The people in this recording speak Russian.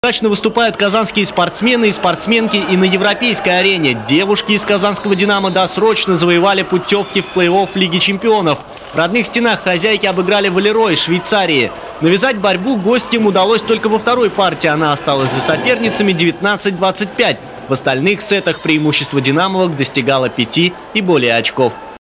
Удачно выступают казанские спортсмены и спортсменки и на европейской арене. Девушки из казанского «Динамо» досрочно завоевали путевки в плей-офф Лиги чемпионов. В родных стенах хозяйки обыграли Валерой из Швейцарии. Навязать борьбу гостям удалось только во второй партии. Она осталась за соперницами 19-25. В остальных сетах преимущество «Динамовок» достигало 5 и более очков.